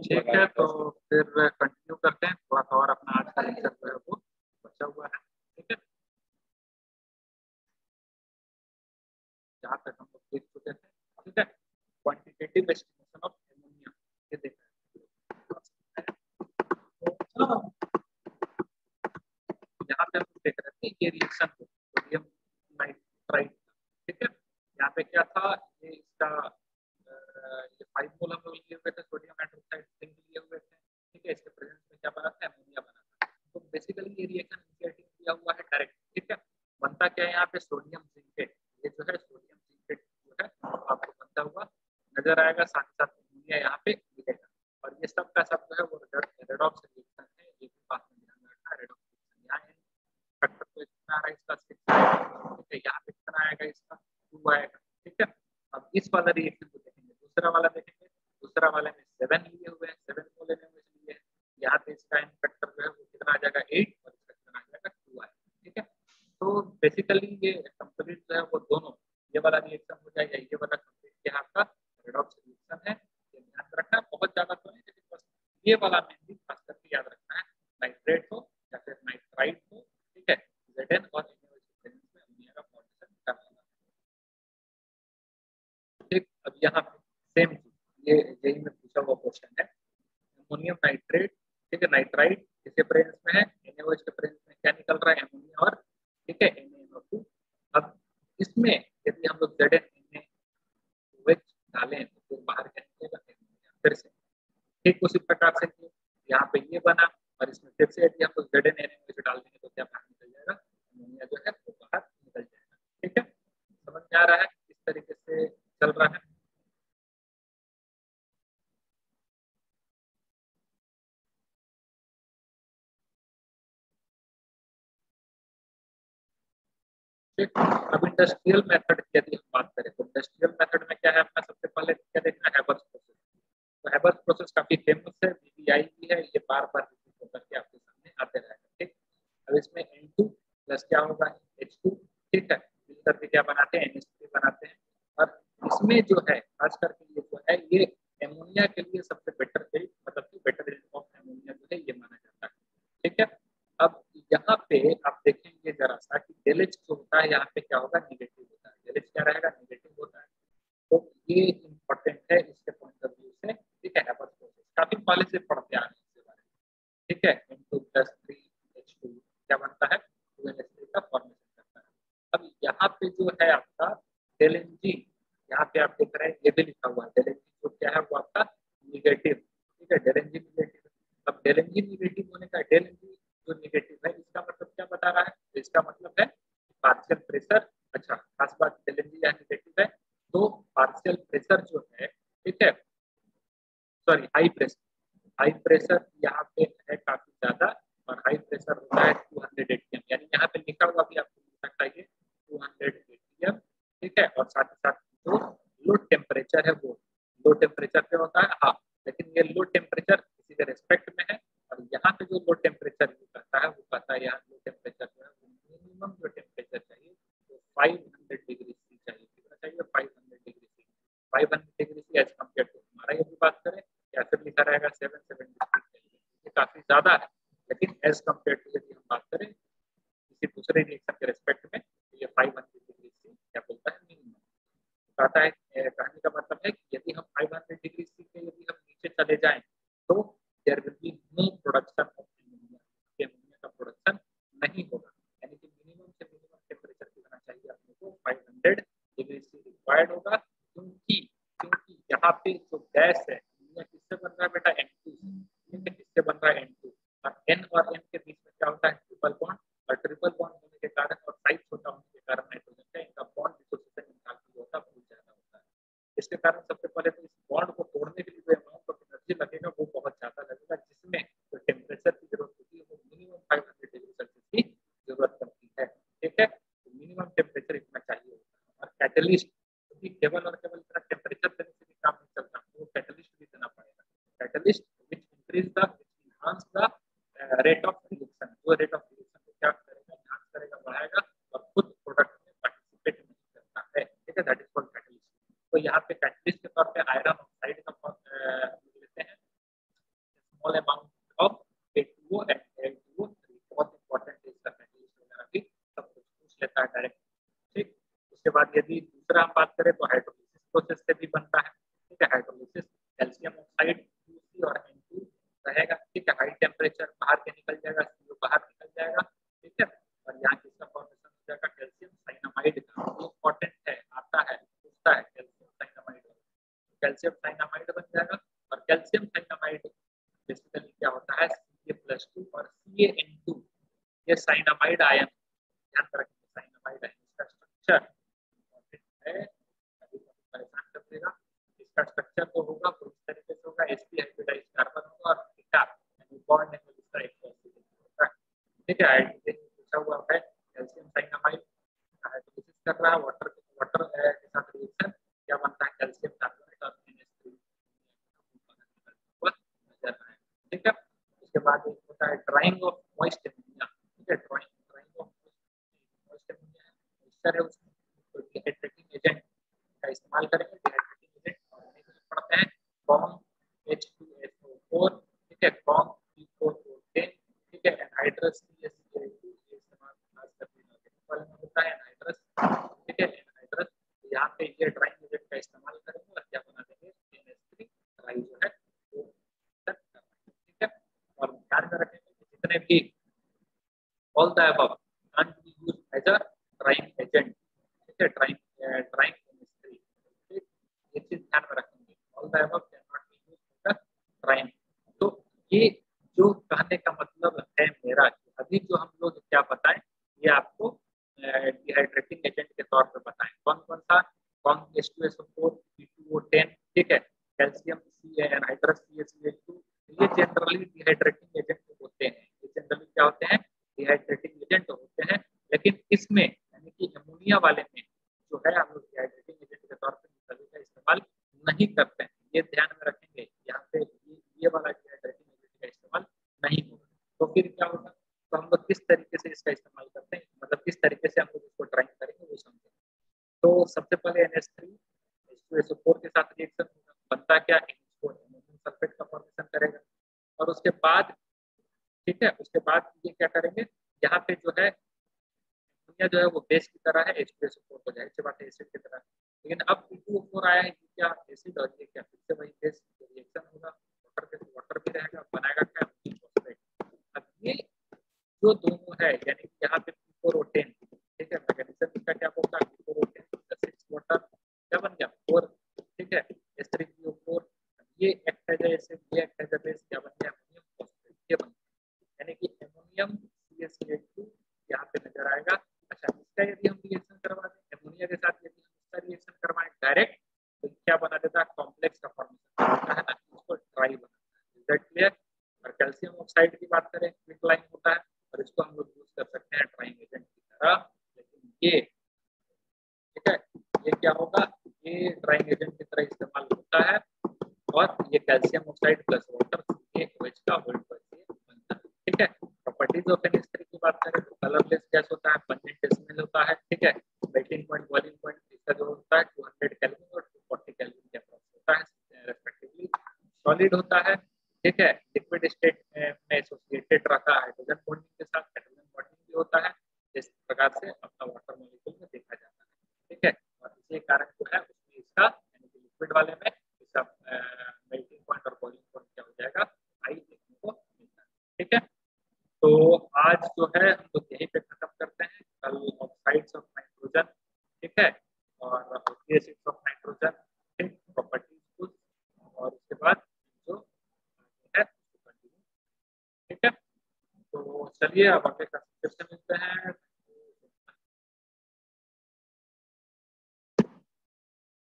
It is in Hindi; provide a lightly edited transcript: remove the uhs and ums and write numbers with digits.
ठीक है, तो फिर कंटिन्यू करते हैं, थोड़ा सा और अपना आज का लेक्चर जो है वो बचा हुआ है। ठीक है, जहाँ तक हम लोग देख चुके थे। ठीक है, क्वांटिटेटिव एस्टिमेशन ऑफ एमोनिया ये देखा है। तो यहाँ पे हम देख रहे थे ये रिएक्शन सोडियम नाइट्राइट। ठीक है, यहाँ पे क्या था, ये इसका ये 5 मोल हम लोग लिए हुए थे सोडियम हाइड्रोक्साइड जिंक लिए हुए थे। ठीक है, इसके प्रेजेंस में क्या बना था, एमोनिया बना था। तो बेसिकली ये रिएक्शन इनिशिएटिव किया हुआ है डायरेक्ट। ठीक है, बनता क्या है यहाँ पे, सोडियम जिंकेट। ये जो है सोडियम जिंकेट जो है आपको बनता हुआ नजर आएगा, साथ ही साथ एमोनिया यहाँ पे मिलेगा। और ये सब का सब जो है वो रेडॉक्स रिएक्शन है। ये भी बात में ध्यान रखना, रेडॉक्स रिएक्शन यहाँ फैक्टर तो इतना आ रहा है इसका 6। ठीक है, यहाँ पे कितना आएगा, इसका 2 आएगा। ठीक है, अब इस वाला रिएक्शन को देखेंगे, दूसरा वाला देखेंगे। दूसरा वाले में 7 लिए हुए हैं, 7 को लेने में इसलिए यहाँ पे इसका फैक्टर जो है वो कितना आ जाएगा, 8, और इसका कितना आ जाएगा, 2 आएगा। ठीक है, तो बेसिकली ये कंप्लीट जो है वो दोनों, ये वाला रिएक्शन हो जाए या ये वाला कंप्लीट यहाँ का रेडॉक्स रिएक्शन है। ये ध्यान रखना, बहुत ज्यादा तो नहीं, लेकिन बस ये वाला मेनली खास करके याद रखना है, नाइट्रेट हो या फिर नाइट्राइट हो। ठीक है, Zn और NaOH में अमोनिया का फॉर्मेशन करना है। ठीक, अब यहाँ पे सेम ये जेई में पूछा हुआ क्वेश्चन है, अमोनियम नाइट्रेट। ठीक है, नाइट्राइट किसके प्रेजेंस में है, NaOH के प्रेजेंस में क्या निकल रहा है, अमोनिया और ठीक है NaNO2। अब इसमें यदि हम लोग ZnNaOH डालें तो फिर बाहर क्या निकलेगा, अमोनिया फिर से। ठीक उसी प्रकार से यहाँ पे ये बना, और इसमें फिर से यदि हम लोग ZnNaOH डाल देंगे तो क्या बाहर निकल जाएगा, अमोनिया जो है वो बाहर निकल जाएगा। ठीक है, समझ में आ रहा है किस तरीके से चल रहा है। ठीक, अब इंडस्ट्रियल मेथड की यदि हम बात करें तो इंडस्ट्रियल मेथड में क्या है अपना, सबसे पहले क्या देखना है, हैबर्स प्रोसेस। तो हैबर्स प्रोसेस काफी फेमस है, बीबीआई भी है, ये बार बार रिपीट होकर के आपके सामने आते रहेगा। ठीक, अब इसमें N2 प्लस क्या होगा, H2। ठीक है, मिल करके क्या बनाते हैं, NH3 बनाते हैं। और इसमें जो है खास करके ये जो है ये एमोनिया के लिए सबसे बेटर है, मतलब कि बेटर ऑफ एमोनिया जो है ये माना जाता है। ठीक है, अब यहाँ पे आप देखेंगे जरा सा कि डेलेज जो होता है यहाँ पे क्या होगा, निगेटिव होता है। डेलेज क्या रहेगा, निगेटिव होता है। तो ये इम्पोर्टेंट है इसके पॉइंट ऑफ व्यू से। ठीक है, हैबर्स प्रोसेस काफी पहले से पढ़ते आ रहे हैं इसके बारे में। ठीक है, N2+3H2 क्या बनता है, 2NH3 का फॉर्मेशन करता है। अब यहाँ पे जो है आपका डेलेंजी, यहाँ पे आप देख रहे हैं ये भी लिखा हुआ है, डेलेंजी जो क्या है वो आपका निगेटिव। ठीक है, डेलेंजी निगेटिव। अब डेलेंजी निगेटिव होने का, डेलेंजी जो निगेटिव है इसका मतलब क्या बता रहा है, तो इसका मतलब है पार्शियल प्रेशर। अच्छा, खास बात, डेलेंजी यहाँ निगेटिव है तो पार्शियल प्रेशर जो है, ठीक है, सॉरी हाई प्रेशर यहाँ पे है काफी ज्यादा, और हाई प्रेशर होता है 200 एटीएम, यानी यहाँ पे लिखा हुआ भी आपको मिल सकता है 200 एटीएम। ठीक है, और साथ ही साथ जो लो टेम्परेचर है वो लो टेम्परेचर पे होता है। हाँ, लेकिन ये लो टेम्परेचर किसी के रेस्पेक्ट में है, और यहाँ पे जो लो टेम्परेचर कहता है वो कहता है यहाँ लो टेम्परेचर जो है मिनिमम जो टेम्परेचर चाहिए वो 500 डिग्री सी चाहिए। कितना चाहिए, 500 degree C. 500 degree C as compare to हमारा यदि बात करें या फिर लिखा रहेगा 770, ये काफी ज्यादा है। लेकिन एज कम्पेयर टू यदि हम बात करें किसी दूसरे रिएक्शन के रेस्पेक्ट में तो ये 500 डिग्री सी क्या बोलता है, मिनिमम कहता है। कहने का मतलब है कि यदि हम 500 डिग्री सी के यदि हम नीचे चले जाएं तो there will be no production of ammonia, ammonia का प्रोडक्शन नहीं होगा। यानी कि मिनिमम से मिनिमम टेम्परेचर कितना चाहिए अपने को, 500 डिग्री सी रिक्वायर्ड होगा। क्योंकि क्योंकि यहाँ पे जो गैस है एमोनिया किससे बन रहा है बेटा, N2 से। ठीक है, किससे बन रहा है, N2। और N और N के बीच में क्या होता है, ट्रिपल बॉन्ड। और ट्रिपल बॉन्ड होने के कारण और साइज छोटा होने के कारण नाइट्रोजन का इनका बॉन्ड डिसोसिएशन एंथैल्पी होता है बहुत ज्यादा होता है। इसके कारण सबसे पहले तो इस बॉन्ड को तोड़ने के लिए जो अमाउंट ऑफ एनर्जी लगेगा वो बहुत ज्यादा लगेगा, जिसमें जो टेम्परेचर की जरूरत होती है वो मिनिमम 500 डिग्री सेल्सियस की जरूरत पड़ती है। ठीक है, तो मिनिमम टेम्परेचर इतना चाहिए होता है। और कैटलिस्ट, क्योंकि केवल और केवल इतना टेम्परेचर देने से भी काम नहीं चलता, वो कैटलिस्ट भी देना पड़ेगा। Catalyst which increase the enhance the rate of reaction, जो रेट ऑफ रिएक्शन को क्या करेगा, enhance करेगा, बढ़ाएगा, और खुद प्रोडक्ट में पार्टिसिपेट नहीं करता है। ठीक है, दैट इज कॉल्ड कैटलिस्ट। तो यहाँ पे कैटलिस्ट के तौर पे आयरन ऑक्साइड का लेते हैं, बाद यदि दूसरा हम बात करें तो हाइड्रोलिसिस प्रोसेस से भी बनता है, ठीक है। हाइड्रोलिसिस कैल्शियम ऑक्साइड Cu3 और N2 रहेगा, ठीक है। हाई टेम्परेचर बाहर के निकल जाएगा, CO बाहर निकल जाएगा, ठीक है। और यहाँ किसका फॉर्मेशन हो जाएगा, कैल्शियम साइनामाइड का। इंपॉर्टेंट है, आता है, पूछता है कैल्शियम साइनामाइड, कैल्शियम साइनामाइड बन जाएगा। और कैल्शियम साइनामाइड बेसिकली क्या होता है, Ca+2 और CaN2, ये साइनामाइड आयन, ध्यान रखिए साइनामाइड आयन, इसका स्ट्रक्चर इंपॉर्टेंट है, कभी परेशान कर देगा। इसका स्ट्रक्चर तो होगा तो इस तरीके से होगा, sp हाइब्रिडाइज्ड कार्बन होगा और थीटा यानी बॉन्ड एंगल इसका 180 होता है, ठीक है। हाइड्रोजन पूछा हुआ है, कैल्शियम साइनामाइड हाइड्रोलिसिस कर रहा है, वाटर के साथ रिएक्शन, क्या बनता है, कैल्शियम कार्बोनेट और NH3 नजर आए, ठीक है। उसके बाद एक होता है ड्राइंग ऑफ मॉइस्ट एमोनिया, ठीक है। Drying of moist ammonia moisture है उसमें, तो डिहाइड्रेटिंग एजेंट का इस्तेमाल करेंगे। डिहाइड्रेटिंग एजेंट और पढ़ते हैं कॉम H2SO4, ठीक है, कॉम C4O10, ठीक है। एनहाइड्रस CaCl2 ये इस्तेमाल खास करके ऑर्गेनिक वाले में होता है, एनहाइड्रस, ठीक है। एनहाइड्रस यहाँ पे ये ड्राइंग एजेंट का इस्तेमाल करेंगे और क्या बना देंगे, NH3 ड्राई जो है वो, ठीक है। और ध्यान में रखेंगे कि जितने भी all the above can't be used as a drying agent, ठीक है। ड्राइंग केमिस्ट्री, ठीक, ये चीज ध्यान में रखेंगे, all the above can not be used as a drying. तो ये जो कहने का मतलब है मेरा, अभी जो हम लोग क्या बताएं, ये आपको डिहाइड्रेटिंग एजेंट के तौर पर बताएं। कौन कौन सा, कॉम H2SO4, C2O10, ठीक है, कैल्शियम एनहाइड्रस CaCl2, ये जनरली डिहाइड्रेटिंग एजेंट होते हैं, ये जनरली क्या होते हैं, डिहाइड्रेटिंग एजेंट होते हैं। लेकिन इसमें यानी कि अमोनिया वाले में जो है हम लोग डिहाइड्रेटिंग एजेंट के तौर पर सभी का इस्तेमाल नहीं करते हैं, ये ध्यान में रखेंगे। यहाँ पे ये वाला डिहाइड्रेटिंग एजेंट का इस्तेमाल नहीं होगा। तो फिर क्या होगा, तो हम लोग किस तरीके से इसका इस्तेमाल करते हैं, मतलब किस तरीके से हम लोग इसको ड्राइंग करेंगे वो समझेंगे। तो सबसे पहले NH3 H2SO4 के साथ रिएक्शन होगा, बनता क्या, एमोनियम सल्फेट का फॉर्मेशन करेगा। और उसके बाद, ठीक है, उसके बाद ये क्या करेंगे, यहाँ पे जो है अमोनिया जो है वो बेस की तरह है, H2SO4 को जाहिर सी बात है एसिड की तरह, लेकिन अब C2O4 आया है, ये क्या एसिड और ये क्या फिर से वही बेस रिएक्शन होगा, वाटर के वाटर भी रहेगा, बनाएगा क्या, फॉस्फेट। अब ये जो दोनों है यानी कि यहाँ पे C4O10, ठीक है, मैग्नीशियम इसका क्या होगा, C4O10 6 वाटर क्या बन गया 4, ठीक है, H3PO4, ये एक्ट एज एसिड, ये एक्ट एज बेस, क्या बन गया, अमोनियम फॉस्फेट, ये बन गया, यानी कि अमोनियम CaCl2 यहाँ पे नजर आएगा। अच्छा, इसका यदि हम रिएक्शन करवा दें अमोनिया के साथ, यदि हम इसका रिएक्शन करवाएं डायरेक्ट, तो क्या बना देता है, कॉम्प्लेक्स का फॉर्मेशन होता है ना, इसको ड्राई बनाता है। Is that clear. और कैल्शियम ऑक्साइड की बात करें, क्विकलाइन होता है और इसको हम लोग यूज कर सकते हैं ड्राइंग एजेंट की तरह, लेकिन ये, ठीक है, ये क्या होगा, ये ड्राइंग एजेंट की तरह इस्तेमाल होता है और ये calcium oxide plus water OH का बनता है, ठीक है। प्रॉपर्टीज ऑफ NH3 की बात करें तो कलरलेस गैस होता है, पंजेंट स्मेल होता है, ठीक है। मेल्टिंग पॉइंट, बॉइलिंग पॉइंट इसका जो होता है 200 केल्विन और 240 केल्विन के अप्रॉक्स होता है रेस्पेक्टिवली। सॉलिड होता है, ठीक है, लिक्विड स्टेट में एसोसिएटेड रहता है हाइड्रोजन बॉन्डिंग के साथ, हाइड्रोजन बॉन्डिंग भी होता है, इस प्रकार से अपना वाटर मॉलिक्यूल में देखा जाता है, ठीक है। और इसी कारण जो है उसमें इसका यानी कि लिक्विड वाले में इसका मेल्टिंग पॉइंट और बॉइलिंग पॉइंट क्या हो जाएगा, हाई देखने को मिलता है, ठीक है। तो आज जो है हम लोग यहीं पे खत्म करते हैं, कल ऑक्साइड्स ऑफ नाइट्रोजन, ठीक है, और एसिड्स ऑफ नाइट्रोजन, ठीक, प्रॉपर्टीज कुछ, और उसके बाद जो है उसको कंटिन्यू, ठीक है। तो चलिए अब आगे का सेक्शन मिलते हैं।